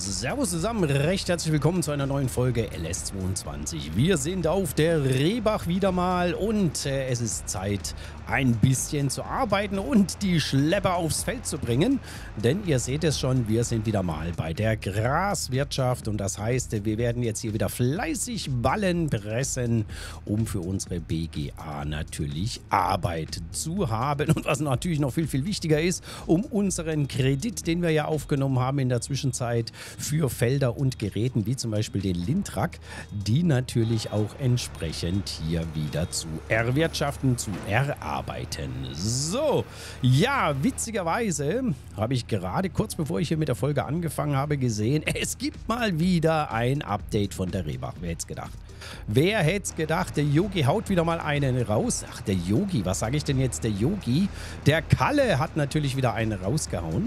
Servus zusammen, recht herzlich willkommen zu einer neuen Folge LS22. Wir sind auf der Rehbach wieder mal und es ist Zeit, ein bisschen zu arbeiten und die Schlepper aufs Feld zu bringen. Denn ihr seht es schon, wir sind wieder mal bei der Graswirtschaft und das heißt, wir werden jetzt hier wieder fleißig Ballen pressen, um für unsere BGA natürlich Arbeit zu haben. Und was natürlich noch viel, viel wichtiger ist, um unseren Kredit, den wir ja aufgenommen haben in der Zwischenzeit, für Felder und Geräten, wie zum Beispiel den Lindrak, die natürlich auch entsprechend hier wieder zu erwirtschaften, zu erarbeiten. So, ja, witzigerweise habe ich gerade kurz bevor ich hier mit der Folge angefangen habe gesehen, es gibt mal wieder ein Update von der Rehbach. Wer hätte es gedacht? Wer hätte es gedacht, der Yogi haut wieder mal einen raus. Ach, der Yogi, was sage ich denn jetzt? Der Yogi, der Kalle hat natürlich wieder einen rausgehauen.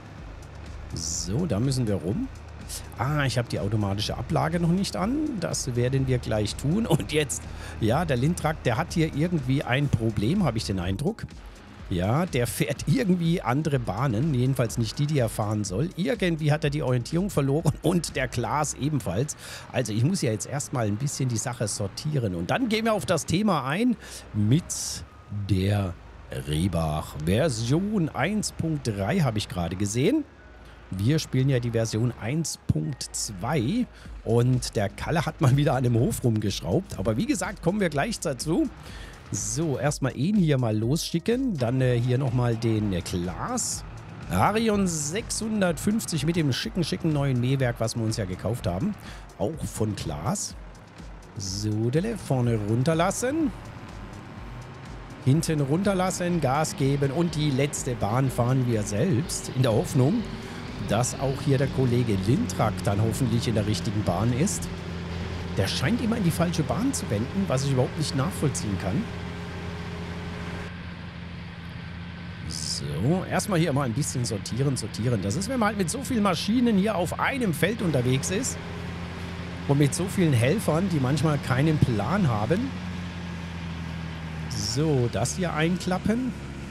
So, da müssen wir rum. Ah, ich habe die automatische Ablage noch nicht an. Das werden wir gleich tun. Und jetzt, ja, der Lindrak, der hat hier irgendwie ein Problem, habe ich den Eindruck. Ja, der fährt irgendwie andere Bahnen, jedenfalls nicht die, die er fahren soll. Irgendwie hat er die Orientierung verloren und der Klaas ebenfalls. Also ich muss ja jetzt erstmal ein bisschen die Sache sortieren. Und dann gehen wir auf das Thema ein mit der Rehbach. Version 1.3 habe ich gerade gesehen. Wir spielen ja die Version 1.2 und der Kalle hat mal wieder an dem Hof rumgeschraubt. Aber wie gesagt, kommen wir gleich dazu. So, erstmal ihn hier mal losschicken. Dann hier nochmal den Klaas. Arion 650 mit dem schicken neuen Mähwerk, was wir uns ja gekauft haben. Auch von Klaas. So, vorne runterlassen. Hinten runterlassen, Gas geben und die letzte Bahn fahren wir selbst. In der Hoffnung, dass auch hier der Kollege Lindrak dann hoffentlich in der richtigen Bahn ist. Der scheint immer in die falsche Bahn zu wenden, was ich überhaupt nicht nachvollziehen kann. So, erstmal hier mal ein bisschen sortieren. Das ist, wenn man halt mit so vielen Maschinen hier auf einem Feld unterwegs ist und mit so vielen Helfern, die manchmal keinen Plan haben. So, das hier einklappen.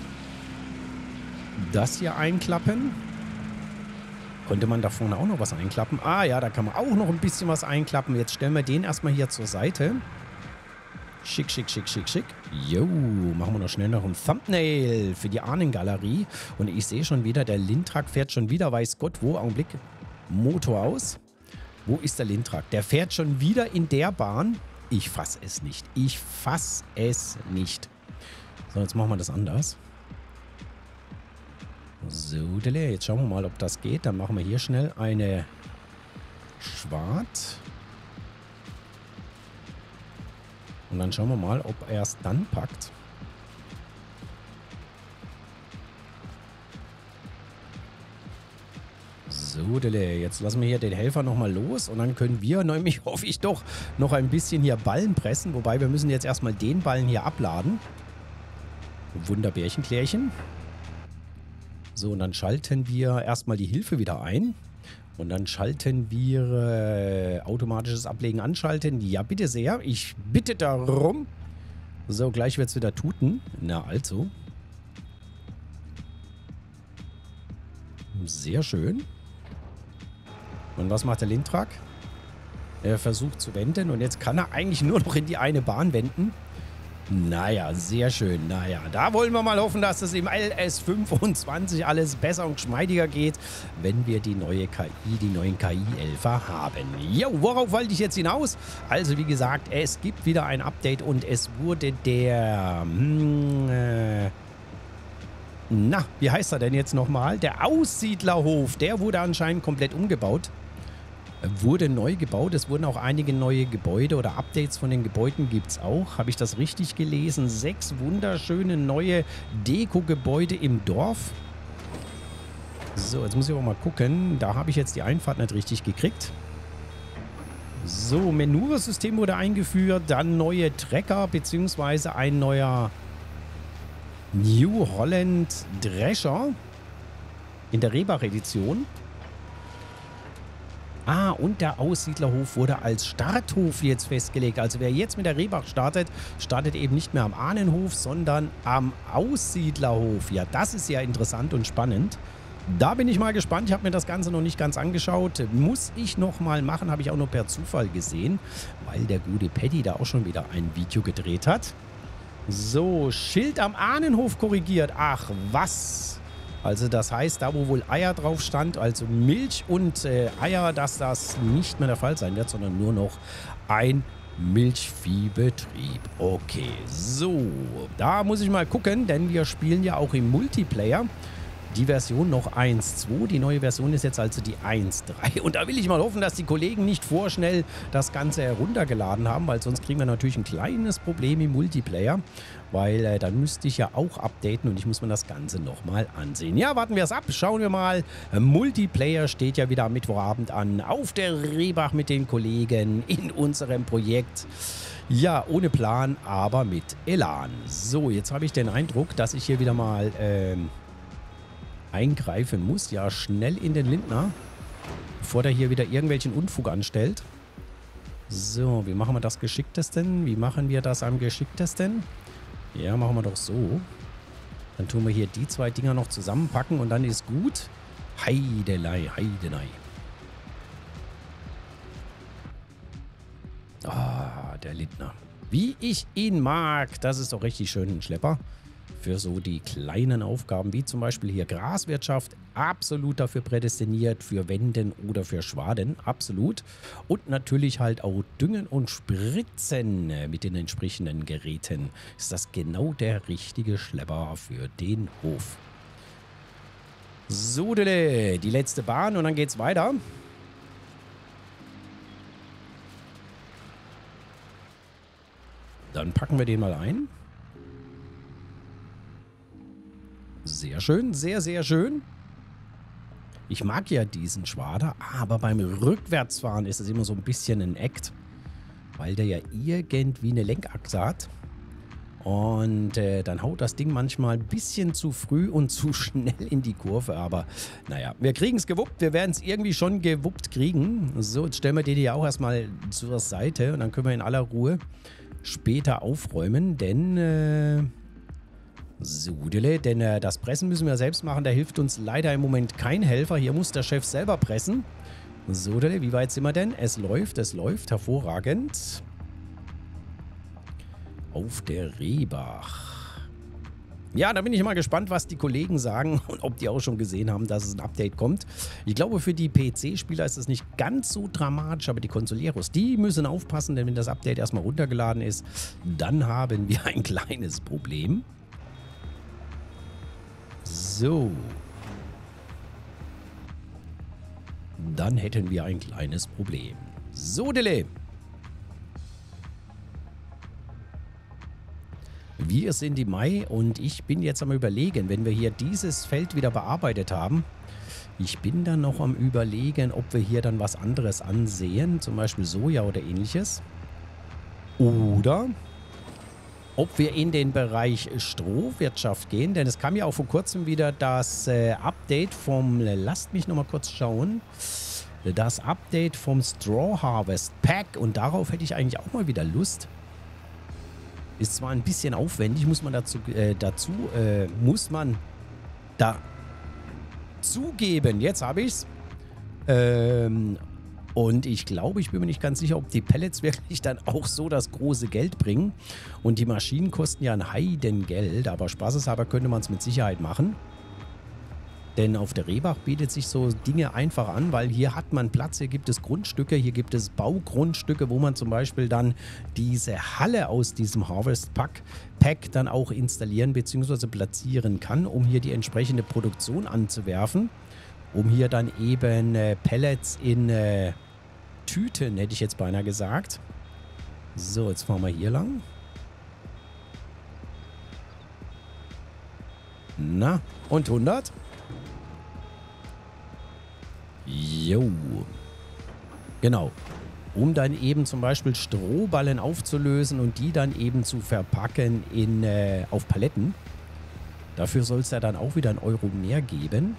Das hier einklappen. Konnte man da vorne auch noch was einklappen? Ah ja, da kann man auch noch ein bisschen was einklappen. Jetzt stellen wir den erstmal hier zur Seite. Schick. Jo, machen wir noch schnell noch ein Thumbnail für die Ahnengalerie. Und ich sehe schon wieder, der Lindrak fährt schon wieder, weiß Gott wo. Augenblick, Motor aus. Wo ist der Lindrak? Der fährt schon wieder in der Bahn. Ich fasse es nicht. So, jetzt machen wir das anders. So, jetzt schauen wir mal, ob das geht. Dann machen wir hier schnell eine Schwarz. Und dann schauen wir mal, ob er es dann packt. So, jetzt lassen wir hier den Helfer nochmal los. Und dann können wir nämlich, hoffe ich doch, noch ein bisschen hier Ballen pressen. Wobei, wir müssen jetzt erstmal den Ballen hier abladen. Wunderbärchenklärchen. So, und dann schalten wir erstmal die Hilfe wieder ein. Und dann schalten wir automatisches Ablegen anschalten. Ja, bitte sehr. Ich bitte darum. So, gleich wird es wieder tuten. Na, also. Sehr schön. Und was macht der Lindrak? Er versucht zu wenden. Und jetzt kann er eigentlich nur noch in die eine Bahn wenden. Naja, sehr schön. Naja, da wollen wir mal hoffen, dass es im LS25 alles besser und geschmeidiger geht, wenn wir die neue KI, die neuen KI-Elfer haben. Jo, worauf wollte ich jetzt hinaus? Also wie gesagt, es gibt wieder ein Update und es wurde der... wie heißt er denn jetzt nochmal? Der Aussiedlerhof, der wurde anscheinend komplett umgebaut. Wurde neu gebaut. Es wurden auch einige neue Gebäude oder Updates von den Gebäuden gibt es auch. Habe ich das richtig gelesen? 6 wunderschöne neue Deko-Gebäude im Dorf. So, jetzt muss ich aber mal gucken. Da habe ich jetzt die Einfahrt nicht richtig gekriegt. So, Menüsystem wurde eingeführt. Dann neue Trecker bzw. ein neuer New Holland Drescher in der Rehbach-Edition. Ah, und der Aussiedlerhof wurde als Starthof jetzt festgelegt. Also wer jetzt mit der Rehbach startet, startet eben nicht mehr am Ahnenhof, sondern am Aussiedlerhof. Ja, das ist ja interessant und spannend. Da bin ich mal gespannt. Ich habe mir das Ganze noch nicht ganz angeschaut. Muss ich noch mal machen, habe ich auch nur per Zufall gesehen, weil der gute Paddy da auch schon wieder ein Video gedreht hat. So, Schild am Ahnenhof korrigiert. Ach, was? Also das heißt, da wo wohl Eier drauf stand, also Milch und Eier, dass das nicht mehr der Fall sein wird, sondern nur noch ein Milchviehbetrieb. Okay, so, da muss ich mal gucken, denn wir spielen ja auch im Multiplayer. Die Version noch 1.2, die neue Version ist jetzt also die 1.3. Und da will ich mal hoffen, dass die Kollegen nicht vorschnell das Ganze heruntergeladen haben, weil sonst kriegen wir natürlich ein kleines Problem im Multiplayer, weil dann müsste ich ja auch updaten und ich muss mir das Ganze nochmal ansehen. Ja, warten wir es ab, schauen wir mal. Multiplayer steht ja wieder am Mittwochabend an, auf der Rehbach mit den Kollegen in unserem Projekt. Ja, ohne Plan, aber mit Elan. So, jetzt habe ich den Eindruck, dass ich hier wieder mal eingreifen muss. Ja, schnell in den Lindner, bevor der hier wieder irgendwelchen Unfug anstellt. So, wie machen wir das geschicktesten? Wie machen wir das am geschicktesten? Ja, machen wir doch so. Dann tun wir hier die zwei Dinger noch zusammenpacken und dann ist gut. Heidelei, Heidelei. Ah, der Lindner. Wie ich ihn mag. Das ist doch richtig schön, ein Schlepper. Für so die kleinen Aufgaben, wie zum Beispiel hier Graswirtschaft, absolut dafür prädestiniert, für Wenden oder für Schwaden, absolut. Und natürlich halt auch Düngen und Spritzen mit den entsprechenden Geräten. Ist das genau der richtige Schlepper für den Hof. So, die letzte Bahn und dann geht's weiter. Dann packen wir den mal ein. Sehr schön, sehr, sehr schön. Ich mag ja diesen Schwader, aber beim Rückwärtsfahren ist es immer so ein bisschen ein Act, weil der ja irgendwie eine Lenkachse hat. Und dann haut das Ding manchmal ein bisschen zu früh und zu schnell in die Kurve. Aber naja, wir kriegen es gewuppt. Wir werden es irgendwie schon gewuppt kriegen. So, jetzt stellen wir den hier auch erstmal zur Seite und dann können wir in aller Ruhe später aufräumen, denn denn das Pressen müssen wir selbst machen. Da hilft uns leider im Moment kein Helfer. Hier muss der Chef selber pressen. So, wie weit sind wir denn? Es läuft, hervorragend. Auf der Rehbach. Ja, da bin ich mal gespannt, was die Kollegen sagen und ob die auch schon gesehen haben, dass es ein Update kommt. Ich glaube, für die PC-Spieler ist es nicht ganz so dramatisch, aber die Consoleros, die müssen aufpassen, denn wenn das Update erstmal runtergeladen ist, dann haben wir ein kleines Problem. So. Dann hätten wir ein kleines Problem. So, Dele. Wir sind im Mai und ich bin jetzt am Überlegen, wenn wir hier dieses Feld wieder bearbeitet haben. Ich bin dann noch am Überlegen, ob wir hier dann was anderes ansehen, zum Beispiel Soja oder ähnliches. Oder ob wir in den Bereich Strohwirtschaft gehen, denn es kam ja auch vor kurzem wieder das Update vom, lasst mich nochmal kurz schauen, das Update vom Straw Harvest Pack und darauf hätte ich eigentlich auch mal wieder Lust. Ist zwar ein bisschen aufwendig, muss man zugeben, jetzt habe ich es. Und ich glaube, ich bin mir nicht ganz sicher, ob die Pellets wirklich dann auch so das große Geld bringen. Und die Maschinen kosten ja ein Heidengeld, aber spaßeshalber könnte man es mit Sicherheit machen. Denn auf der Rehbach bietet sich so Dinge einfach an, weil hier hat man Platz, hier gibt es Grundstücke, hier gibt es Baugrundstücke, wo man zum Beispiel dann diese Halle aus diesem Harvest Pack dann auch installieren bzw. platzieren kann, um hier die entsprechende Produktion anzuwerfen. Um hier dann eben Pellets in Tüten, hätte ich jetzt beinahe gesagt. So, jetzt fahren wir hier lang. Na, und 100? Jo. Genau. Um dann eben zum Beispiel Strohballen aufzulösen und die dann eben zu verpacken auf Paletten. Dafür soll es ja dann auch wieder einen Euro mehr geben.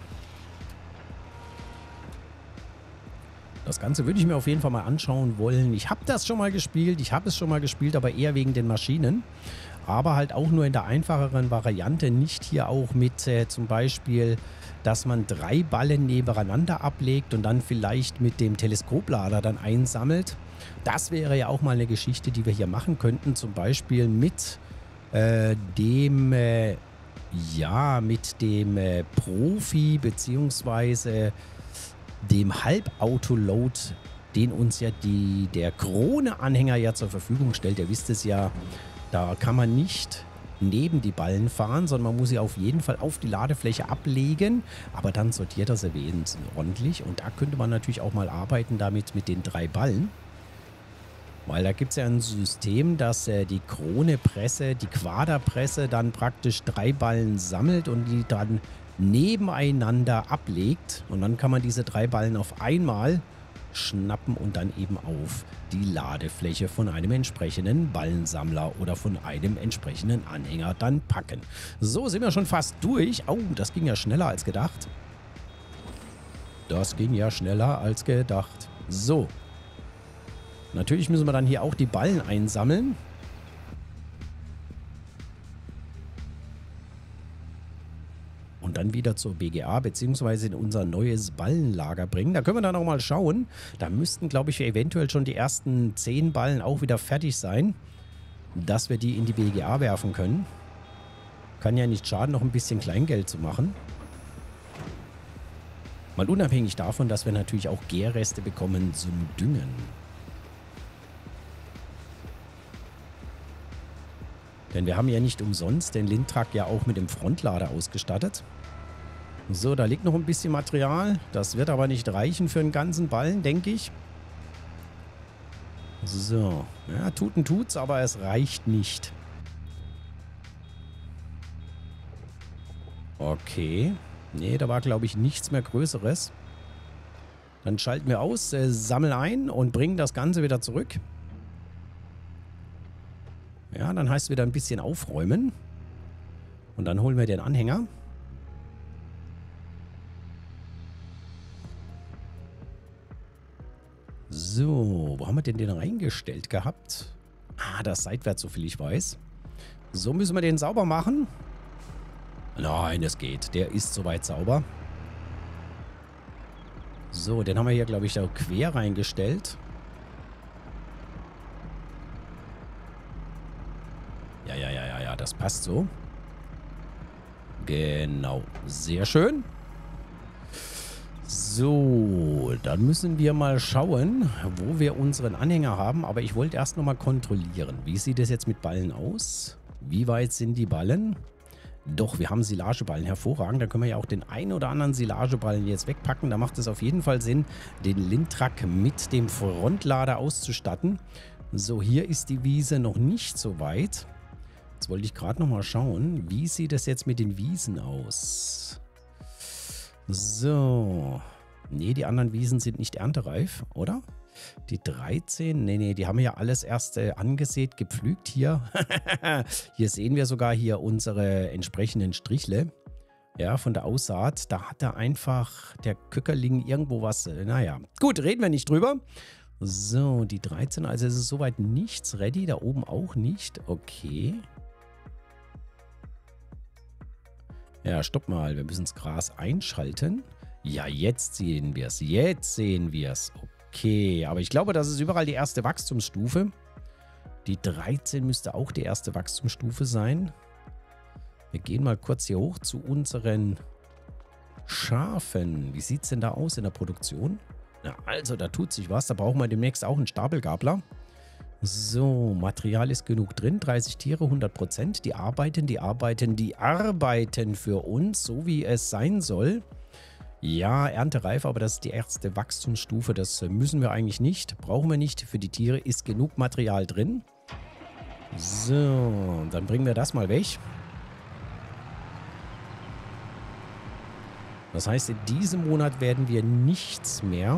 Das Ganze würde ich mir auf jeden Fall mal anschauen wollen. Ich habe das schon mal gespielt, aber eher wegen den Maschinen. Aber halt auch nur in der einfacheren Variante, nicht hier auch mit zum Beispiel, dass man 3 Ballen nebeneinander ablegt und dann vielleicht mit dem Teleskoplader dann einsammelt. Das wäre ja auch mal eine Geschichte, die wir hier machen könnten, zum Beispiel mit dem Profi beziehungsweise dem Halbautoload, den uns ja der Krone-Anhänger ja zur Verfügung stellt. Ihr wisst es ja, da kann man nicht neben die Ballen fahren, sondern man muss sie auf jeden Fall auf die Ladefläche ablegen, aber dann sortiert er sie wenigstens ordentlich und da könnte man natürlich auch mal arbeiten damit mit den 3 Ballen. Weil da gibt es ja ein System, dass die Krone-Presse, die Quaderpresse dann praktisch 3 Ballen sammelt und die dann nebeneinander ablegt. Und dann kann man diese 3 Ballen auf einmal schnappen und dann eben auf die Ladefläche von einem entsprechenden Ballensammler oder von einem entsprechenden Anhänger dann packen. So, sind wir schon fast durch. Oh, das ging ja schneller als gedacht. Das ging ja schneller als gedacht. So. Natürlich müssen wir dann hier auch die Ballen einsammeln. Und dann wieder zur BGA bzw. in unser neues Ballenlager bringen. Da können wir dann auch mal schauen. Da müssten, glaube ich, eventuell schon die ersten 10 Ballen auch wieder fertig sein, dass wir die in die BGA werfen können. Kann ja nicht schaden, noch ein bisschen Kleingeld zu machen. Mal unabhängig davon, dass wir natürlich auch Gärreste bekommen zum Düngen. Denn wir haben ja nicht umsonst den Lindtrak ja auch mit dem Frontlader ausgestattet. So, da liegt noch ein bisschen Material. Das wird aber nicht reichen für einen ganzen Ballen, denke ich. So, ja, tut's, aber es reicht nicht. Okay. Nee, da war, glaube ich, nichts mehr Größeres. Dann schalten wir aus, sammeln ein und bringen das Ganze wieder zurück. Ja, dann heißt es wieder ein bisschen aufräumen. Und dann holen wir den Anhänger. So, wo haben wir denn den reingestellt gehabt? Ah, das seitwärts, so viel ich weiß. So müssen wir den sauber machen. Nein, es geht. Der ist soweit sauber. So, den haben wir hier, glaube ich, da quer reingestellt. Ja, das passt so. Genau, sehr schön. So, dann müssen wir mal schauen, wo wir unseren Anhänger haben. Aber ich wollte erst nochmal kontrollieren. Wie sieht es jetzt mit Ballen aus? Wie weit sind die Ballen? Doch, wir haben Silageballen. Hervorragend. Da können wir ja auch den einen oder anderen Silageballen jetzt wegpacken. Da macht es auf jeden Fall Sinn, den Lindtrak mit dem Frontlader auszustatten. So, hier ist die Wiese noch nicht so weit. Jetzt wollte ich gerade noch mal schauen, wie sieht es jetzt mit den Wiesen aus? So. Nee, die anderen Wiesen sind nicht erntereif, oder? Die 13, nee, die haben wir ja alles erst angesät, gepflügt hier. Hier sehen wir sogar hier unsere entsprechenden Strichle. Ja, von der Aussaat. Da hat er einfach, der Köckerling, irgendwo was, naja. Gut, reden wir nicht drüber. So, die 13, also es ist soweit nichts ready, da oben auch nicht. Okay. Ja, stopp mal, wir müssen das Gras einschalten. Ja, jetzt sehen wir es, Okay, aber ich glaube, das ist überall die erste Wachstumsstufe. Die 13 müsste auch die erste Wachstumsstufe sein. Wir gehen mal kurz hier hoch zu unseren Schafen. Wie sieht es denn da aus in der Produktion? Na, also, da tut sich was. Da brauchen wir demnächst auch einen Stapelgabler. So, Material ist genug drin. 30 Tiere, 100%. Die arbeiten für uns, so wie es sein soll. Ja, erntereif, aber das ist die erste Wachstumsstufe. Das müssen wir eigentlich nicht. Brauchen wir nicht. Für die Tiere ist genug Material drin. So, dann bringen wir das mal weg. Das heißt, in diesem Monat werden wir nichts mehr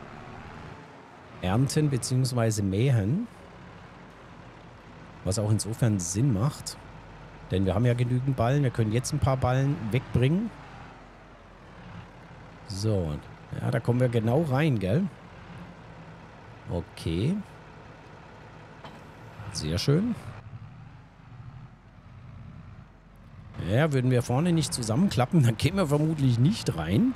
ernten bzw. mähen. Was auch insofern Sinn macht. Denn wir haben ja genügend Ballen. Wir können jetzt ein paar Ballen wegbringen. So. Ja, da kommen wir genau rein, gell? Okay. Sehr schön. Ja, würden wir vorne nicht zusammenklappen, dann kämen wir vermutlich nicht rein.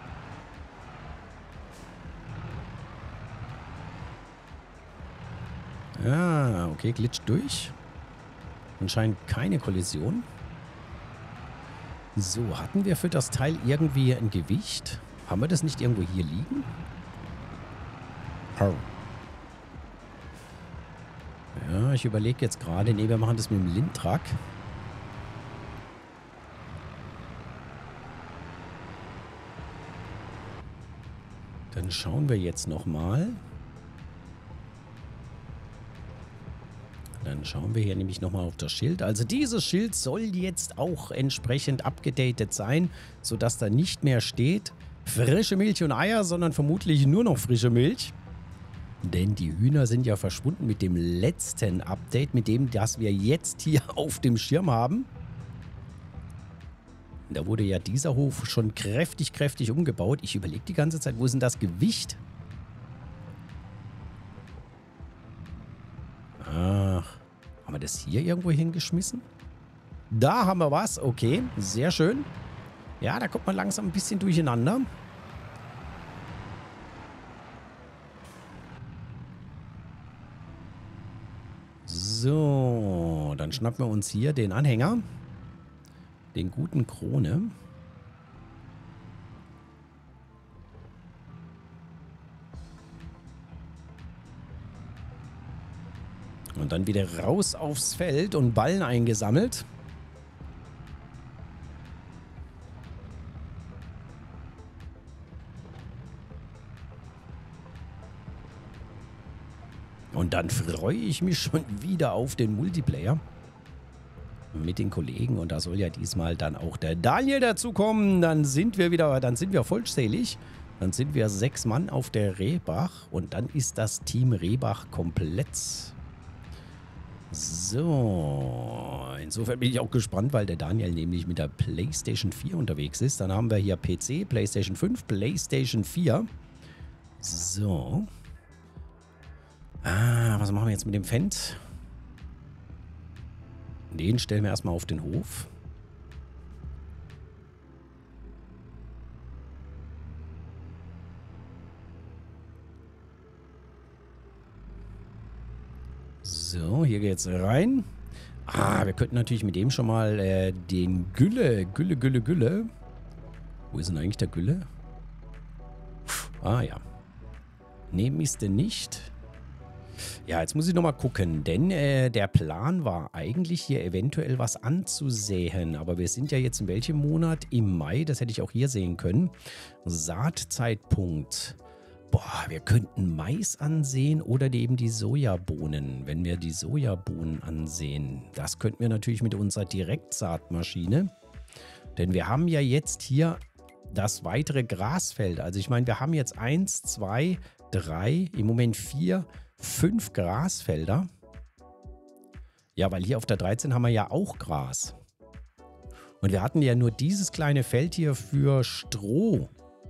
Ja, okay, glitscht durch. Anscheinend keine Kollision. So, hatten wir für das Teil irgendwie ein Gewicht? Haben wir das nicht irgendwo hier liegen? Oh. Ja, ich überlege jetzt gerade. Ne, wir machen das mit dem Lindtrak. Dann schauen wir jetzt nochmal. Dann schauen wir hier nämlich nochmal auf das Schild. Also dieses Schild soll jetzt auch entsprechend abgedatet sein, sodass da nicht mehr steht frische Milch und Eier, sondern vermutlich nur noch frische Milch. Denn die Hühner sind ja verschwunden mit dem letzten Update, mit dem, das wir jetzt hier auf dem Schirm haben. Da wurde ja dieser Hof schon kräftig umgebaut. Ich überlege die ganze Zeit, wo ist denn das Gewicht? Ach, haben wir das hier irgendwo hingeschmissen? Da haben wir was, okay, sehr schön. Ja, da kommt man langsam ein bisschen durcheinander. So, dann schnappen wir uns hier den Anhänger. Den guten Krone. Und dann wieder raus aufs Feld und Ballen eingesammelt. Und dann freue ich mich schon wieder auf den Multiplayer mit den Kollegen. Und da soll ja diesmal dann auch der Daniel dazukommen. Dann sind wir vollzählig. Dann sind wir 6 Mann auf der Rehbach. Und dann ist das Team Rehbach komplett. So, insofern bin ich auch gespannt, weil der Daniel nämlich mit der PlayStation 4 unterwegs ist. Dann haben wir hier PC, PlayStation 5, PlayStation 4. So. Was machen wir jetzt mit dem Fendt? Den stellen wir erstmal auf den Hof. So, hier geht's rein. Wir könnten natürlich mit dem schon mal den Gülle. Wo ist denn eigentlich der Gülle? Ja. Nee, Miste nicht. Ja, jetzt muss ich nochmal gucken, denn der Plan war eigentlich hier eventuell was anzusäen. Aber wir sind ja jetzt in welchem Monat? Im Mai, das hätte ich auch hier sehen können. Saatzeitpunkt. Boah, wir könnten Mais ansehen oder eben die Sojabohnen. Wenn wir die Sojabohnen ansehen, das könnten wir natürlich mit unserer Direktsaatmaschine. Denn wir haben ja jetzt hier das weitere Grasfeld. Also ich meine, wir haben jetzt 1, 2, 3, im Moment 4, 5 Grasfelder. Ja, weil hier auf der 13 haben wir ja auch Gras. Und wir hatten ja nur dieses kleine Feld hier für Stroh.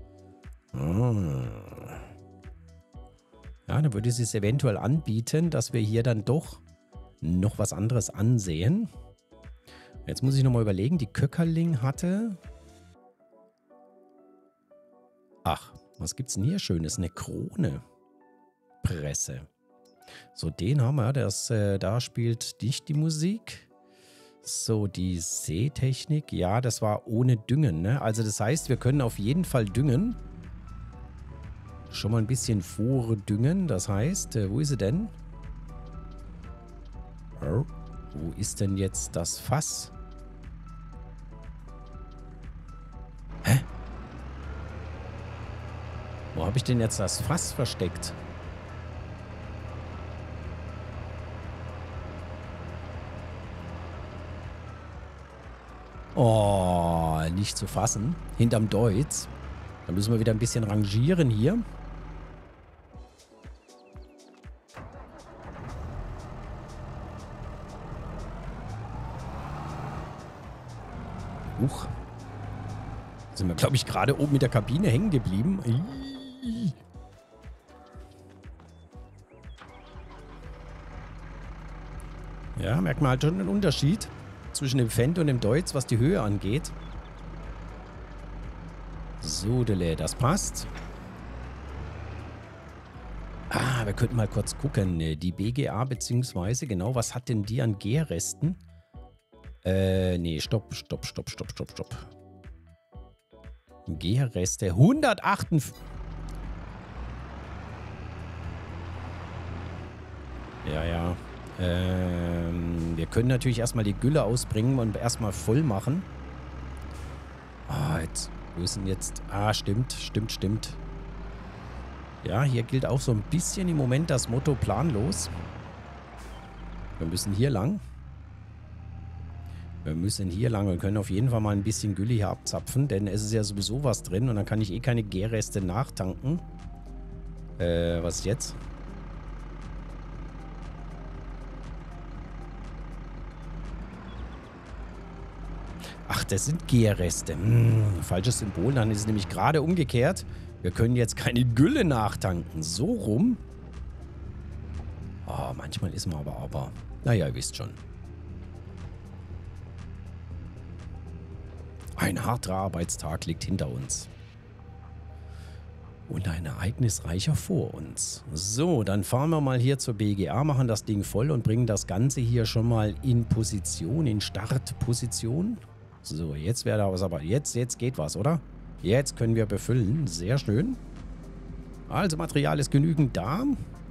Ja, dann würde es sich eventuell anbieten, dass wir hier dann doch noch was anderes ansehen. Jetzt muss ich nochmal überlegen, die Köckerling hatte... Ach, was gibt's denn hier Schönes? Eine Krone-Presse. So, den haben wir. Da spielt nicht die Musik. So, die Seetechnik. Ja, das war ohne Düngen, ne? Also das heißt, wir können auf jeden Fall düngen. Schon mal ein bisschen vordüngen. Das heißt, wo ist sie denn? Oh, wo ist denn jetzt das Fass? Hä? Wo habe ich denn jetzt das Fass versteckt? Oh, nicht zu fassen. Hinterm Deutz. Da müssen wir wieder ein bisschen rangieren hier. Sind wir, glaube ich, gerade oben mit der Kabine hängen geblieben. Ja, merkt man halt schon einen Unterschied zwischen dem Fendt und dem Deutz, was die Höhe angeht. So, das passt. Ah, wir könnten mal kurz gucken. Die BGA beziehungsweise, genau, was hat denn die an Gärresten? Nee, stopp. Gärreste 158. Ja. Wir können natürlich erstmal die Gülle ausbringen und erstmal voll machen. Ah, jetzt, wo ist denn jetzt? Ah, stimmt. Ja, hier gilt auch so ein bisschen im Moment das Motto planlos. Wir müssen hier lang. Wir können auf jeden Fall mal ein bisschen Gülle hier abzapfen, denn es ist ja sowieso was drin und dann kann ich eh keine Gärreste nachtanken. Was jetzt? Ach, das sind Gärreste. Falsches Symbol, dann ist es nämlich gerade umgekehrt. Wir können jetzt keine Gülle nachtanken. So rum. Oh, manchmal ist man aber... Naja, ihr wisst schon. Ein harter Arbeitstag liegt hinter uns. Und ein ereignisreicher vor uns. So, dann fahren wir mal hier zur BGA, machen das Ding voll und bringen das Ganze hier schon mal in Position, in Startposition. So, jetzt wäre da was, aber jetzt geht was, oder? Jetzt können wir befüllen. Sehr schön. Also, Material ist genügend da.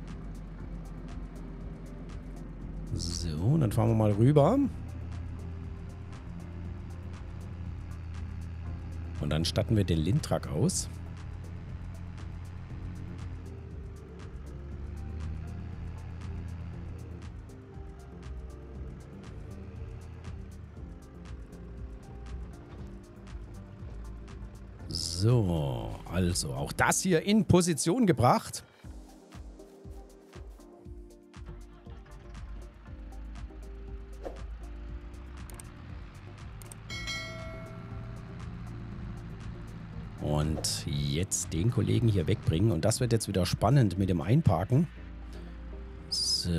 So, dann fahren wir mal rüber. Und dann statten wir den Lindtruck aus. So, also auch das hier in Position gebracht. Und jetzt den Kollegen hier wegbringen. Und das wird jetzt wieder spannend mit dem Einparken. So.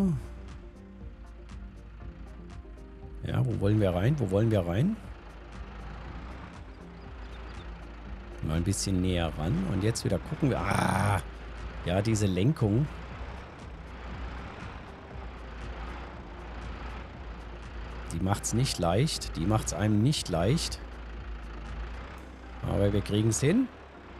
Ja, wo wollen wir rein? Mal ein bisschen näher ran. Und jetzt wieder gucken wir. Ah, ja, diese Lenkung. Die macht's nicht leicht. Die macht's einem nicht leicht. Aber wir kriegen es hin.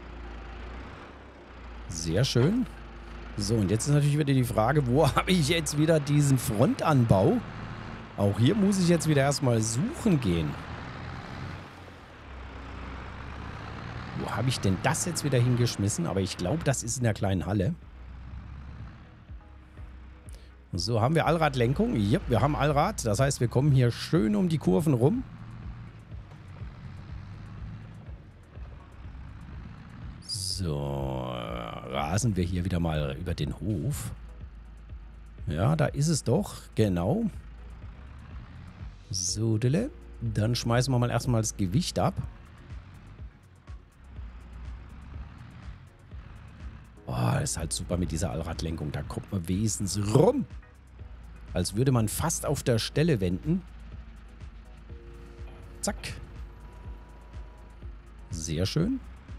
Sehr schön. So, und jetzt ist natürlich wieder die Frage, wo habe ich jetzt wieder diesen Frontanbau? Auch hier muss ich jetzt wieder erstmal suchen gehen. Wo habe ich denn das jetzt wieder hingeschmissen? Aber ich glaube, das ist in der kleinen Halle. So, haben wir Allradlenkung? Yep, wir haben Allrad. Das heißt, wir kommen hier schön um die Kurven rum. So, rasen wir hier wieder mal über den Hof. Ja, da ist es doch. Genau. So, dann schmeißen wir mal erstmal das Gewicht ab. Oh, das ist halt super mit dieser Allradlenkung. Da kommt man wenigstens rum. Als würde man fast auf der Stelle wenden. Zack. Sehr schön.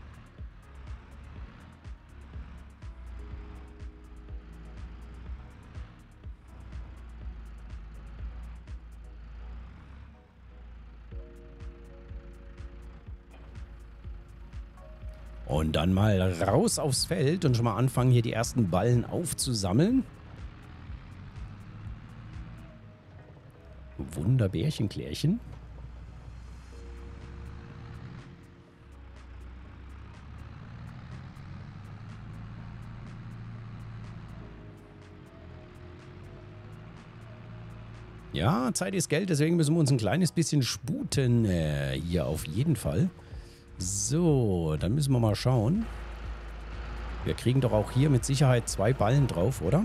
Und dann mal raus aufs Feld und schon mal anfangen, hier die ersten Ballen aufzusammeln. Wunderbärchenklärchen. Ja, Zeit ist Geld, deswegen müssen wir uns ein kleines bisschen sputen. Hier auf jeden Fall. So, dann müssen wir mal schauen. Wir kriegen doch auch hier mit Sicherheit 2 Ballen drauf, oder?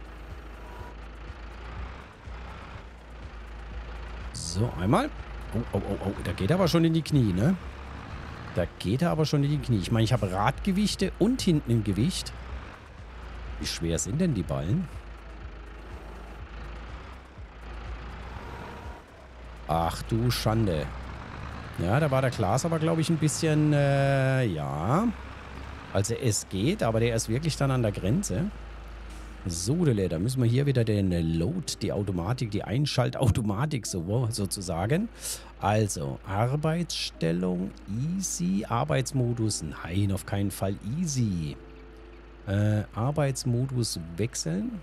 So, einmal. Oh, da geht er aber schon in die Knie, ne? Da geht er aber schon in die Knie. Ich meine, ich habe Radgewichte und hinten im Gewicht. Wie schwer sind denn die Ballen? Ach du Schande. Ja, da war der Klaas aber, glaube ich, ein bisschen, ja. Also es geht, aber der ist wirklich dann an der Grenze. So, da müssen wir hier wieder den Load, die Automatik, die Einschaltautomatik sozusagen. Also, Arbeitsstellung, easy. Arbeitsmodus, nein, auf keinen Fall easy. Arbeitsmodus wechseln.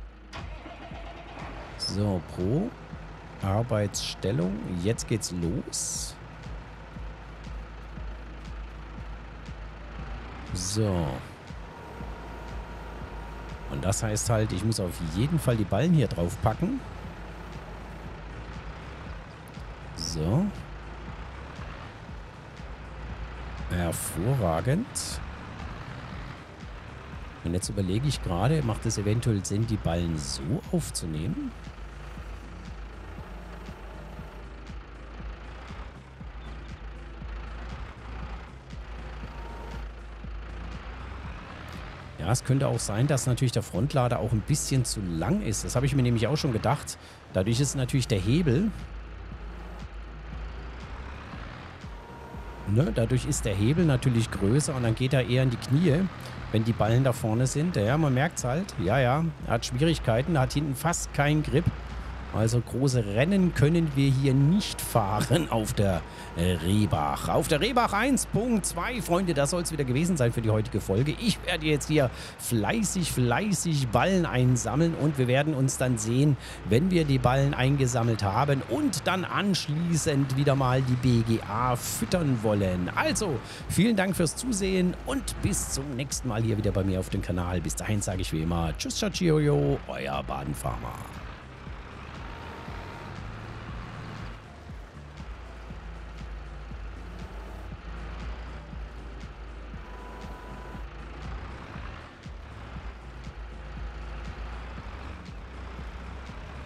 So, Pro. Arbeitsstellung. Jetzt geht's los. So. Und das heißt halt, ich muss auf jeden Fall die Ballen hier drauf packen. So. Hervorragend. Und jetzt überlege ich gerade, macht es eventuell Sinn, die Ballen so aufzunehmen? Ja, es könnte auch sein, dass natürlich der Frontlader auch ein bisschen zu lang ist. Das habe ich mir nämlich auch schon gedacht. Dadurch ist natürlich der Hebel... Ne, dadurch ist der Hebel natürlich größer und dann geht er eher in die Knie, wenn die Ballen da vorne sind. Ja, man merkt es halt. Ja, er hat Schwierigkeiten, hat hinten fast keinen Grip. Also große Rennen können wir hier nicht fahren auf der Rehbach. Auf der Rehbach 1.2, Freunde, das soll es wieder gewesen sein für die heutige Folge. Ich werde jetzt hier fleißig Ballen einsammeln und wir werden uns dann sehen, wenn wir die Ballen eingesammelt haben und dann anschließend wieder mal die BGA füttern wollen. Also, vielen Dank fürs Zusehen und bis zum nächsten Mal hier wieder bei mir auf dem Kanal. Bis dahin sage ich wie immer, tschüss, ciao, euer Badenfarmer.